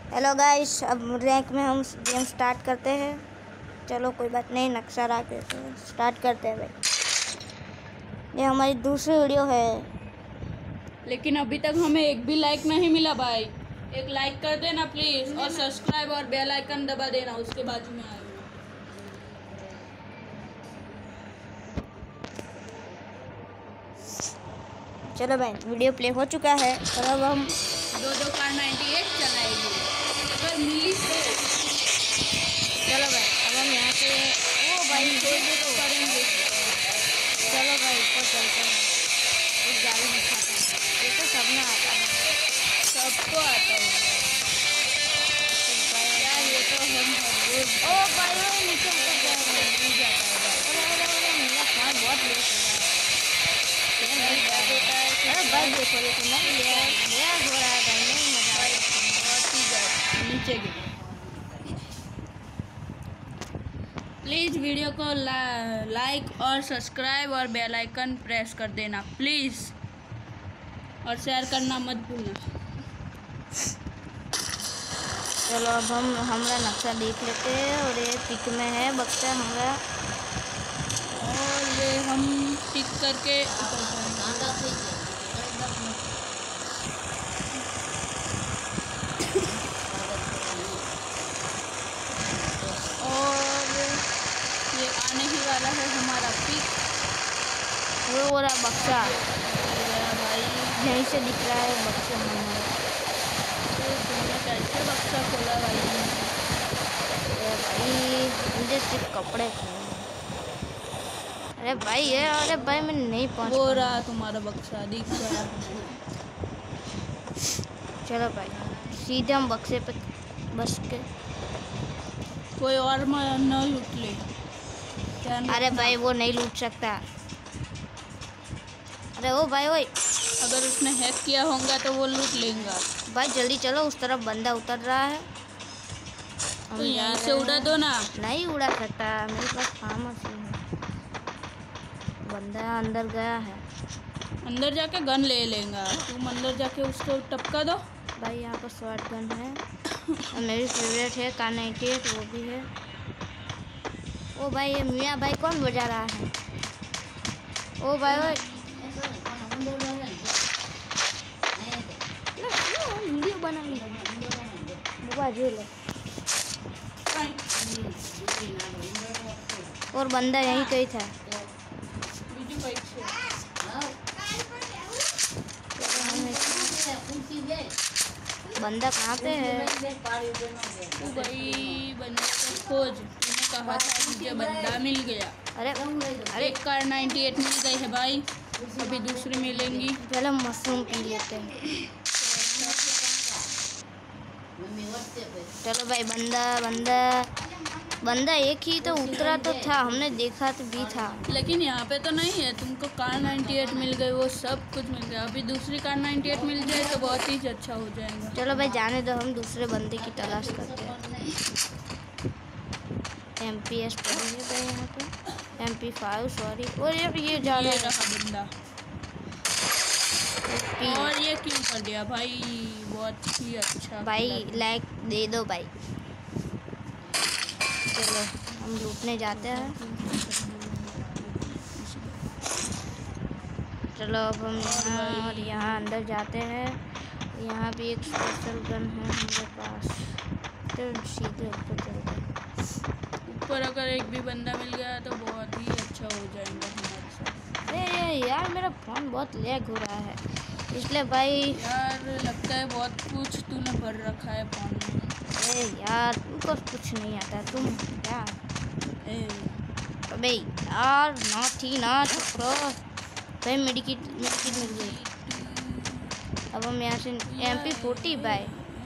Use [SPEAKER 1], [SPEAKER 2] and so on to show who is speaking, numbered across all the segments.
[SPEAKER 1] Hello guys, अब rank में हम गेम स्टार्ट करते हैं। चलो कोई बात नहीं, नक्शा रख देते हैं, स्टार्ट करते हैं भाई। ये हमारी दूसरी वीडियो है,
[SPEAKER 2] लेकिन अभी तक हमें एक भी लाइक नहीं मिला भाई। एक लाइक कर देना प्लीज और सब्सक्राइब और बेल आइकन दबा देना, उसके बाजू में आएगा।
[SPEAKER 1] चलो भाई, वीडियो प्ले हो चुका है और अब हम
[SPEAKER 2] दो कार 98 चलाएंगे अगर मिली तो।
[SPEAKER 1] चलो भाई, अब हम यहाँ से ओ भाई
[SPEAKER 2] दो करेंगे।
[SPEAKER 1] चलो भाई ऊपर चलते हैं। एक गाड़ी दिखाता है, ये तो सबने आता है,
[SPEAKER 2] सबको आता है यार, ये तो हम रोज
[SPEAKER 1] ओ भाई वो नीचे उतर गया है।
[SPEAKER 2] नहीं जाता है भाई।
[SPEAKER 1] अरे मेरा फोन बहुत लेट हो रहा है।
[SPEAKER 2] नहीं क्या होता है कि
[SPEAKER 1] अरे भाई देखो देखो, नहीं नया हो रहा है भाई, नहीं मजा आ रहा है।
[SPEAKER 2] ठीक है, नीचे गिर। प्लीज़ वीडियो को लाइक और सब्सक्राइब और बेल आइकन प्रेस कर देना प्लीज़, और शेयर करना मत भूलना।
[SPEAKER 1] चलो अब हम हमारा नक्शा देख लेते हैं और ये पिक में है बक्सा हमारा,
[SPEAKER 2] और ये हम टिक करके और ये आने ही वाला है हमारा पिक।
[SPEAKER 1] वो रहा बक्सा,
[SPEAKER 2] भाई
[SPEAKER 1] यहीं से दिख रहा है बक्सा हमारा।
[SPEAKER 2] तो तुमने कैसे बक्सा खोला भाई?
[SPEAKER 1] अरे भाई मुझे सिर्फ कपड़े खोलने। अरे भाई ये, अरे भाई मैं नहीं पहुंच
[SPEAKER 2] वो
[SPEAKER 1] पाया।
[SPEAKER 2] रहा तुम्हारा बक्सा, दिख गया।
[SPEAKER 1] चलो भाई सीधे हम बक्से पे बस के।
[SPEAKER 2] कोई और न लूट ले।
[SPEAKER 1] अरे भाई वो नहीं लूट सकता। अरे ओ भाई ओए,
[SPEAKER 2] अगर उसने हैक किया होगा तो वो लूट लेगा।
[SPEAKER 1] भाई जल्दी चलो, उस तरफ बंदा उतर रहा है।
[SPEAKER 2] तो यहीं से उड़ा दो ना।
[SPEAKER 1] नहीं उड़ा सकता, मेरे पास फार्म मशीन है। बंदा अंदर गया है,
[SPEAKER 2] अंदर जाके गन ले लेगा। तुम अंदर जाके उसको टपका दो।
[SPEAKER 1] भाई यहाँ पर शॉर्ट गन है और मेरी फेवरेट है कार 98, वो भी है। ओ भाई ये मियाँ भाई कौन बजा रहा है? ओ भाई ओए, वीडियो बना और बंदा यहीं कहीं था। बंदा कहाँ पे है?
[SPEAKER 2] तो भाई बंदे को खोज। तूने कहा था मुझे बंदा मिल गया।
[SPEAKER 1] अरे अरे
[SPEAKER 2] एक कार 98 मिल गई है भाई, अभी दूसरी मिलेंगी।
[SPEAKER 1] पहले मशरूम पी लेते हैं। चलो भाई, बंदा बंदा बंदा एक ही तो उतरा तो था, हमने देखा तो भी था।
[SPEAKER 2] लेकिन यहाँ पे तो नहीं है। तुमको कार 98 मिल गई, वो सब कुछ मिल गया। अभी दूसरी कार 98 मिल जाए तो बहुत ही अच्छा हो जाएगा।
[SPEAKER 1] चलो भाई जाने दो, हम दूसरे बंदे की तलाश करते हैं। MPS पड़ी है भाई यहाँ पे, MP5 सॉरी। और ये जा रहा है
[SPEAKER 2] बंदा। और ये क्यों कर दिया भाई? बहुत ही अच्छा
[SPEAKER 1] भाई, लाइक दे दो भाई। चलो हम लूटने जाते हैं। चलो अब हम यहाँ और यहाँ अंदर जाते हैं। यहाँ भी एक स्पेशल गन है हमारे पास, तो सीधे ऊपर चलते हैं।
[SPEAKER 2] ऊपर अगर एक भी बंदा मिल गया तो बहुत ही अच्छा हो जाएगा हमारे साथ।
[SPEAKER 1] अरे यार मेरा फ़ोन बहुत लैग हो रहा है, इसलिए भाई
[SPEAKER 2] यार लगता है बहुत कुछ तूने भर रखा है फोन में।
[SPEAKER 1] अरे यार तुमको कुछ नहीं आता, तुम क्या अबे यार, ना थी ना छोड़ो भाई। मेडिकिट मिल गई। अब हम यहाँ से MP40 भाई,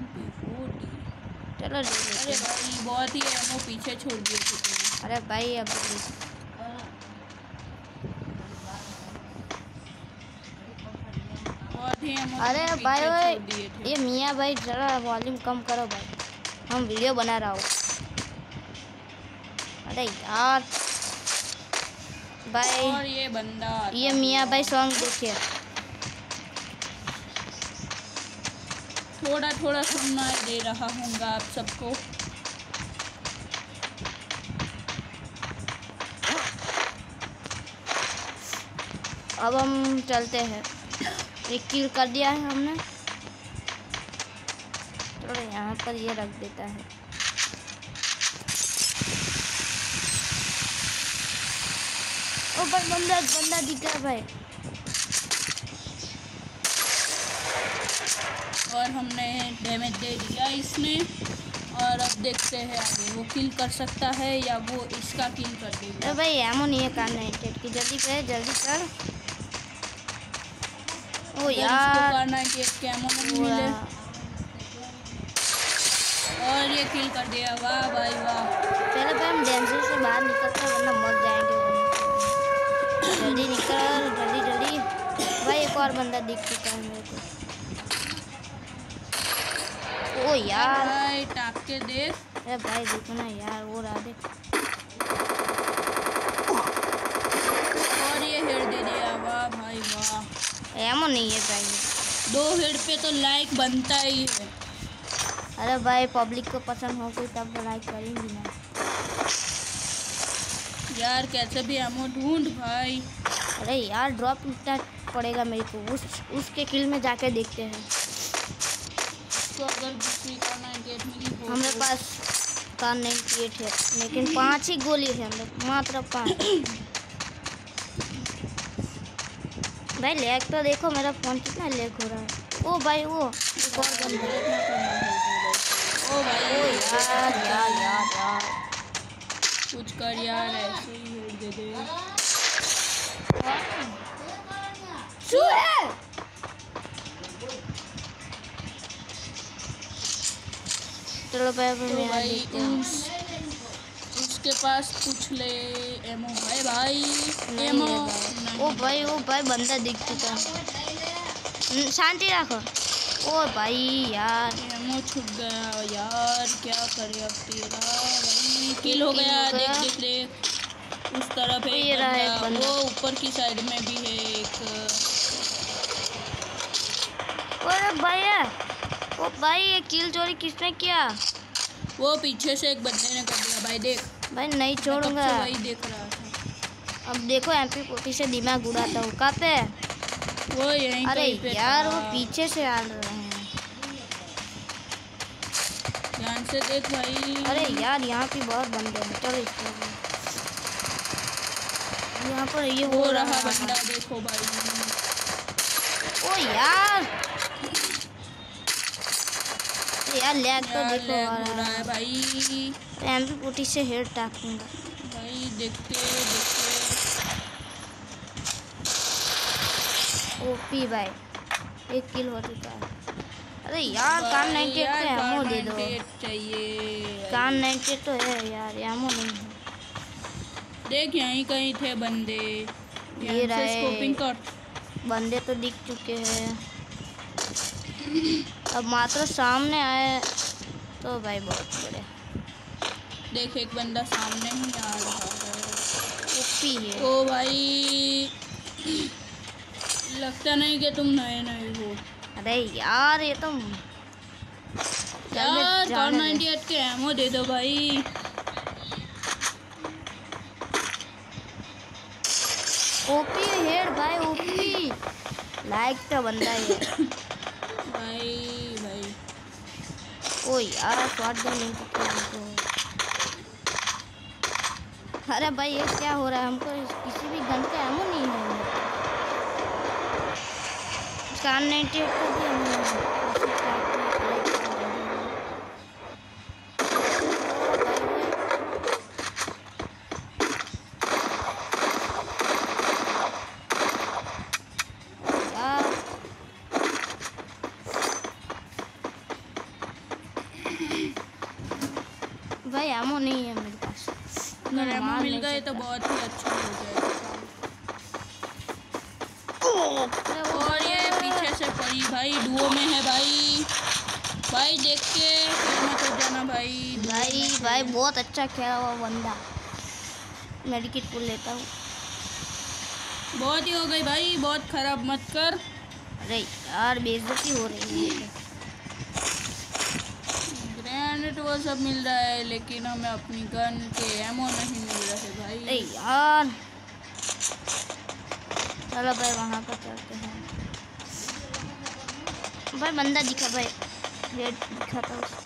[SPEAKER 1] चलो ले लेते
[SPEAKER 2] अरे
[SPEAKER 1] हैं।
[SPEAKER 2] भाई बहुत ही एमओ पीछे छोड़ दिए थे तुमने।
[SPEAKER 1] अरे भाई अब
[SPEAKER 2] बहुत ही एमओ
[SPEAKER 1] अरे
[SPEAKER 2] पीछे
[SPEAKER 1] भाई
[SPEAKER 2] छोड़ दिए थे।
[SPEAKER 1] ये मियाँ भाई जरा वॉल्यूम कम करो भाई, हम वीडियो बना रहा हूँ। अरे यार भाई,
[SPEAKER 2] और ये बंदा
[SPEAKER 1] ये मियाँ भाई सॉन्ग देखिए।
[SPEAKER 2] थोड़ा थोड़ा सुनाई दे रहा होगा आप सबको।
[SPEAKER 1] अब हम चलते हैं। एक किल कर दिया है हमने। चलो यहाँ पर ये रख देता है। ऊपर बंदा दिख रहा है भाई।
[SPEAKER 2] और हमने डैमेज दे दिया इसने। और अब देखते हैं आगे वो किल कर सकता है या वो इसका किल कर देगा।
[SPEAKER 1] अरे भाई एमो नहीं है कार98 की। जल्दी कर जल्दी कर। ओ यार
[SPEAKER 2] कार98 के एमो नहीं मिले और ये किल कर दिया। वाह भाई वाह।
[SPEAKER 1] पहले भाई हम डेंजर से बाहर निकलते हैं वरना मर जाएंगे। जल्दी निकल जल्दी भाई। एक और बंदा दिख चुका है मेरे को। ओ यार
[SPEAKER 2] भाई टाप के देख।
[SPEAKER 1] अरे भाई देखो ना यार वो रहा देख।
[SPEAKER 2] और ये हेड दे दिया। वाह भाई वाह।
[SPEAKER 1] एमो नहीं है भाई।
[SPEAKER 2] 2 हेड पे तो लाइक बनता ही है।
[SPEAKER 1] अरे भाई पब्लिक को पसंद हो कोई तब तो लाइक करेंगी ना
[SPEAKER 2] यार। कैसे भी एमो ढूंढ भाई।
[SPEAKER 1] अरे यार ड्रॉप उठना पड़ेगा मेरे को। उसके किल में जाके देखते हैं।
[SPEAKER 2] तो अगर दूसरी कार98 मिली हो
[SPEAKER 1] हमारे पास कार98 है लेकिन 5 ही गोली है। हम लोग मात्र 5। भाई लैग तो देखो मेरा फोन कितना लैग हो रहा है। ओ भाई वो एक और बंदा।
[SPEAKER 2] ओ भाई
[SPEAKER 1] ओ यार
[SPEAKER 2] कुछ कर यार। ऐसे ही हेड दे दे।
[SPEAKER 1] चलो भाई
[SPEAKER 2] तो
[SPEAKER 1] मैं
[SPEAKER 2] भाई
[SPEAKER 1] देखते हैं।
[SPEAKER 2] उसके पास पूछ ले एमो है भाई।
[SPEAKER 1] नहीं
[SPEAKER 2] एमो
[SPEAKER 1] है भाई। ओ भाई बंदा दिख चुका है। शांति रखो। ओ भाई यार
[SPEAKER 2] एमो छूट गया यार। क्या करे अब तेरा भाई। किल हो गया। देख देख उस तरफ है
[SPEAKER 1] ये रहा एक बंदा।
[SPEAKER 2] वो ऊपर की साइड में भी है एक।
[SPEAKER 1] अरे भैया ओ भाई ये किल चोरी किसने किया?
[SPEAKER 2] वो पीछे से एक बंदे ने कर दिया भाई। देख
[SPEAKER 1] भाई नहीं छोड़ूंगा।
[SPEAKER 2] मैं वही देख रहा था।
[SPEAKER 1] अब देखो MP40 से दिमाग उड़ाता हूँ। कहाँ पे?
[SPEAKER 2] वो यहीं
[SPEAKER 1] अरे
[SPEAKER 2] कहीं पे
[SPEAKER 1] यार
[SPEAKER 2] था।
[SPEAKER 1] वो पीछे से आ रहे हैं।
[SPEAKER 2] ध्यान से देख भाई।
[SPEAKER 1] अरे यार यहाँ पे बहुत बंदे हैं। चलो इसको यहाँ पर ये
[SPEAKER 2] वो रहा बंदा। देखो भाई।
[SPEAKER 1] ओ यार लैग तो देखो
[SPEAKER 2] लैग
[SPEAKER 1] आ
[SPEAKER 2] हो रहा है भाई।
[SPEAKER 1] MP40 से हेड टाकूंगा
[SPEAKER 2] भाई देखते
[SPEAKER 1] ओपी भाई। एक किल हो चुका है। अरे यार कार98 का एमो दे दो।
[SPEAKER 2] चाहिए।
[SPEAKER 1] कार98 तो है यार एमो नहीं है।
[SPEAKER 2] देख यहीं कहीं थे बंदे।
[SPEAKER 1] ये रहे।
[SPEAKER 2] स्कोपिंग कर।
[SPEAKER 1] बंदे तो दिख चुके हैं। अब मात्र सामने आए तो भाई बहुत बड़े।
[SPEAKER 2] देख एक बंदा सामने ही आ रहा है।
[SPEAKER 1] ओपी है।
[SPEAKER 2] ओ भाई लगता नहीं कि तुम नए हो।
[SPEAKER 1] अरे यार ये तो
[SPEAKER 2] यार कार98 के एमो दे दो भाई।
[SPEAKER 1] ओपी हेड भाई ओपी। लाइक तो बंदा ही है
[SPEAKER 2] भाई।
[SPEAKER 1] ओ यार शॉटगन नहीं पकड़ा हमको। अरे भाई ये क्या हो रहा है? हमको किसी भी गन का एमो नहीं है। कार98 को भी एमो नहीं है। भाई एमो नहीं है मेरे पास।
[SPEAKER 2] अगर एमो मिल गए तो बहुत ही अच्छा हो जाएगा। और ये पीछे से पड़ी भाई। डुओ में है भाई। भाई देख के मत हो जाना भाई।
[SPEAKER 1] भाई बहुत अच्छा खेला हुआ बंदा। मेडिकेट को लेता हूँ।
[SPEAKER 2] बहुत ही हो गई भाई। बहुत खराब मत कर।
[SPEAKER 1] अरे यार बेइज्जती हो रही है।
[SPEAKER 2] वो सब मिल रहा है, लेकिन हमें अपनी गन के एमो नहीं मिल रहे भाई।
[SPEAKER 1] अरे यार चलो भाई वहाँ पर चलते हैं। भाई बंदा दिखा भाई, रेड दिखा था उसको।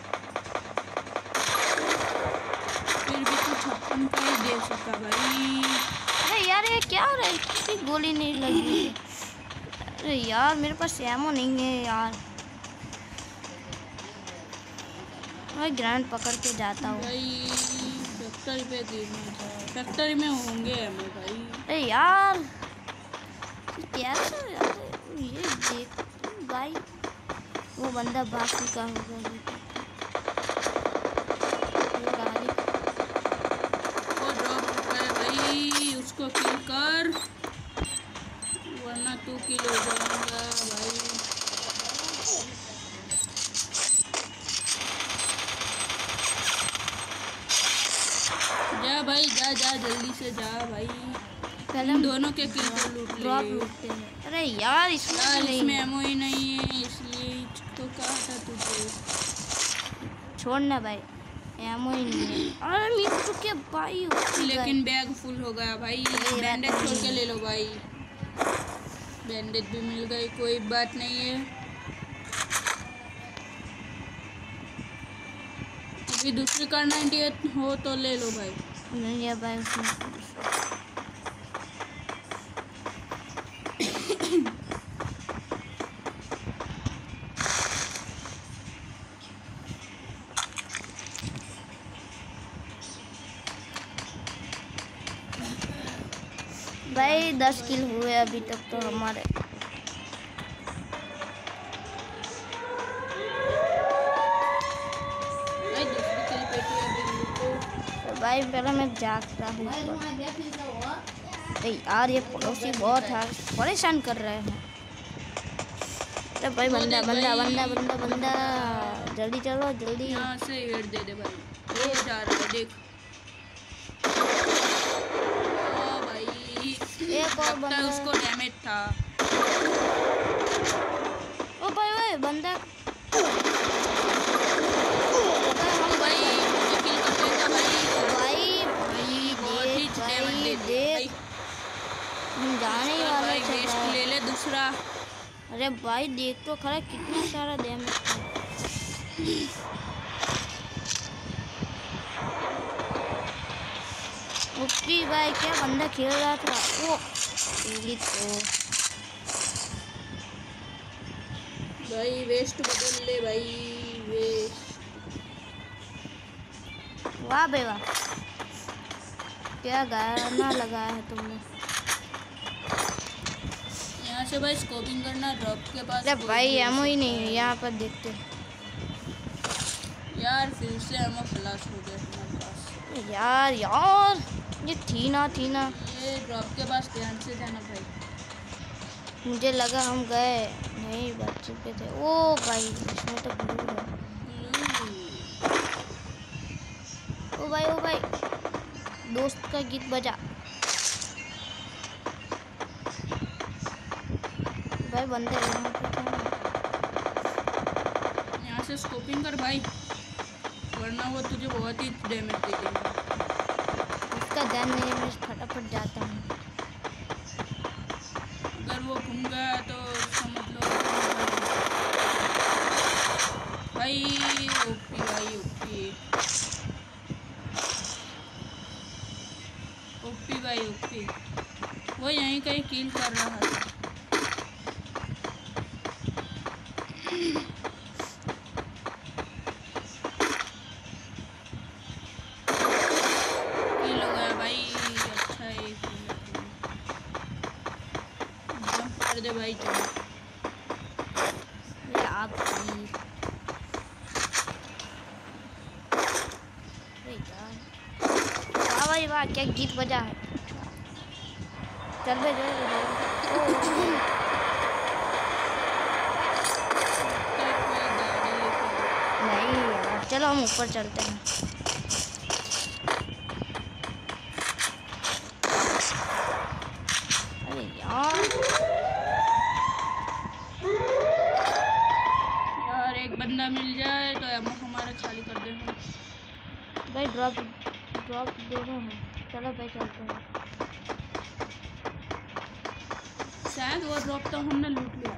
[SPEAKER 2] फिर भी तू 56 का ही दे सका भाई।
[SPEAKER 1] अरे यार ये क्या हो रहा है, किसी गोली नहीं लगी। अरे यार मेरे पास एमो नहीं है यार। मैं ग्राउंड पकड़ के जाता हूँ
[SPEAKER 2] भाई। फैक्ट्री पे गिरना था, फैक्ट्री में होंगे एमो भाई।
[SPEAKER 1] अरे यार कैसे यार, ये देख भाई वो बंदा भाग चुका होगा। ये गाड़ी
[SPEAKER 2] वो ड्रॉप है भाई, उसको किल कर वरना तू किल हो जाएगा भाई। जा भाई जा जा जल्दी से जा भाई।
[SPEAKER 1] पहले
[SPEAKER 2] इन दोनों के किल को लूट
[SPEAKER 1] ड्रॉप
[SPEAKER 2] ले।
[SPEAKER 1] लूटते हैं। अरे यार इसमें
[SPEAKER 2] यार
[SPEAKER 1] नहीं
[SPEAKER 2] इसमें एमो ही नहीं है, इसलिए तो कहा था तुझे।
[SPEAKER 1] छोड़ना भाई, एमो ही नहीं है। अरे मिल चुके भाई
[SPEAKER 2] लेकिन बैग फुल हो गया भाई।
[SPEAKER 1] ये
[SPEAKER 2] बैंडेज
[SPEAKER 1] बात
[SPEAKER 2] छोड़ के
[SPEAKER 1] नहीं।
[SPEAKER 2] ले लो भाई। बैंडेज भी मिल गई, कोई बात नहीं है। अभी दूसरी कार 98 हो तो ले लो भाई।
[SPEAKER 1] नहीं है भाई उसमें। भाई 10 किल हुए अभी तक तो हमारे।
[SPEAKER 2] भाई दूसरी किल पेटी अभी लूटो।
[SPEAKER 1] तो भाई पहले मैं जागता हूँ। अरे यार ये पड़ोसी बहुत है, परेशान कर रहे हैं। अरे भाई बंदा बंदा बंदा बंदा बंदा, जल्दी चलो जल्दी।
[SPEAKER 2] यहाँ से हेड दे दे भाई। वो जा रहा है देख। ओ भाई
[SPEAKER 1] एक और
[SPEAKER 2] लगता है
[SPEAKER 1] बंदा
[SPEAKER 2] उसको डैमेज था।
[SPEAKER 1] ओ भाई ओए बंदा
[SPEAKER 2] हम भाई मुझे किल कर देगा भाई।
[SPEAKER 1] भाई भाई
[SPEAKER 2] बहुत ही
[SPEAKER 1] देख
[SPEAKER 2] डैमेज
[SPEAKER 1] भाई
[SPEAKER 2] दे दिया भाई।
[SPEAKER 1] देख, हम जाने ही
[SPEAKER 2] उसका
[SPEAKER 1] वाले
[SPEAKER 2] भाई
[SPEAKER 1] थे
[SPEAKER 2] वेस्ट
[SPEAKER 1] भाई।
[SPEAKER 2] ले ले दूसरा।
[SPEAKER 1] अरे भाई देख तो खरा कितना सारा डैमेज था। ओपी भाई क्या बंदा खेल रहा था वो तेरी तो।
[SPEAKER 2] भाई वेस्ट बदल ले भाई, वेस्ट।
[SPEAKER 1] वाह भाई वाह, क्या गाना लगाया है तुमने।
[SPEAKER 2] यहाँ से भाई स्कोपिंग करना ड्रॉप के पास।
[SPEAKER 1] अरे
[SPEAKER 2] कोई
[SPEAKER 1] भाई
[SPEAKER 2] भी हो
[SPEAKER 1] एमो ही
[SPEAKER 2] सकता
[SPEAKER 1] नहीं है,
[SPEAKER 2] है।
[SPEAKER 1] यहाँ पर देखते हैं।
[SPEAKER 2] यार फिर से एमो फ्लैश हो गया हमारे पास।
[SPEAKER 1] यार यार ये थी ना
[SPEAKER 2] ये ड्रॉप के पास ध्यान से जाना भाई।
[SPEAKER 1] मुझे लगा हम गए नहीं, बच चुके थे। ओ भाई इसमें तो ब्लू है। ओ भाई दोस्त का गीत बजा। भाई बंदे यहाँ पे थे ना।
[SPEAKER 2] यहाँ से स्कोपिंग कर भाई, वरना वो तुझे बहुत ही डैमेज दे देगा।
[SPEAKER 1] उसका ध्यान नहीं है, मैं फटाफट जाता हूँ।
[SPEAKER 2] अगर वो घूम गया तो समझ लो भाई। ओपी भाई ओपी ओपी भाई ओपी। वो यहीं कहीं किल कर रहा था। किल हो गया भाई। अच्छा है, जंप कर दे भाई जंप।
[SPEAKER 1] ये आग थी। अरे यार वाह भाई वाह, क्या गीत बजा है। चल बे नहीं यार, चलो हम ऊपर चलते हैं। अरे यार
[SPEAKER 2] यार एक बंदा मिल जाए तो एमो हमारे खाली कर देंगे।
[SPEAKER 1] भाई ड्रॉप दोनों हैं। चलो भाई चलते हैं।
[SPEAKER 2] शायद वो ड्रॉप तो हमने लूट लिया।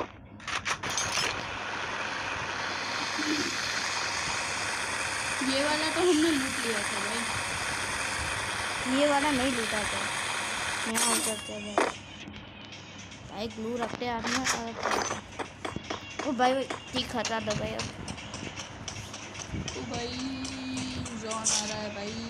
[SPEAKER 2] ये वाला तो हमने लूट लिया था भाई।
[SPEAKER 1] ये वाला नहीं लूटा था। यहाँ उतरते हैं भाई ग्लू रखते हैं हाथ में और ओ भाई ठीक हटा दो भाई। अब
[SPEAKER 2] तो भाई जॉन आ रहा है भाई।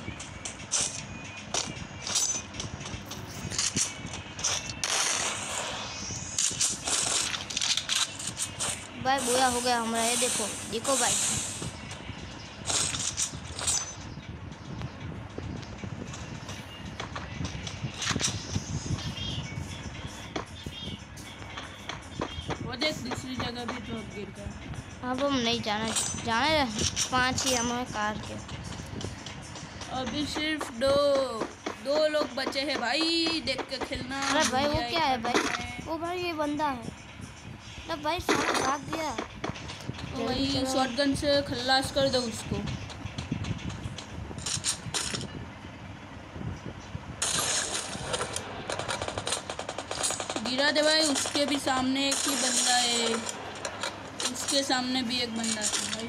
[SPEAKER 1] भाई बुरा हो गया हमारा। ये देखो देखो भाई।
[SPEAKER 2] वो देख दूसरी जगह भी ड्रॉप गिर गया।
[SPEAKER 1] अब हम नहीं जाने 5 ही हमें कार के।
[SPEAKER 2] अभी सिर्फ दो लोग बचे हैं भाई। देख के खेलना।
[SPEAKER 1] अरे भाई वो क्या है भाई? ओ भाई ये बंदा है। अरे भाई साला भाग गया।
[SPEAKER 2] तो भाई शॉटगन से खल्लास कर दो उसको। गिरा दे भाई। उसके भी सामने एक ही बंदा है। उसके सामने भी एक बंदा था भाई।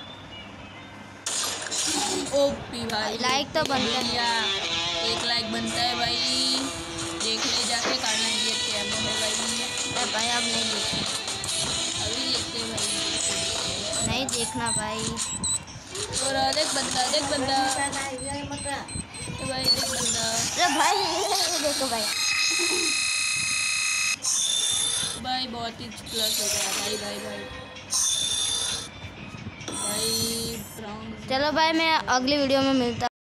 [SPEAKER 2] ओपी भाई
[SPEAKER 1] लाइक तो बनता है।
[SPEAKER 2] एक लाइक बनता है भाई। देख ले जाके काटना क्या है भाई।
[SPEAKER 1] अरे भाई अब नहीं देखना।
[SPEAKER 2] अभी देखते हैं भाई।
[SPEAKER 1] नहीं देखना भाई।
[SPEAKER 2] और देख बंदा तो भाई देख बंदा।
[SPEAKER 1] अरे भाई देखो भाई।
[SPEAKER 2] भाई बहुत ही प्लस हो गया भाई भाई भाई भाई ब्राउन।
[SPEAKER 1] चलो भाई मैं अगली वीडियो में मिलता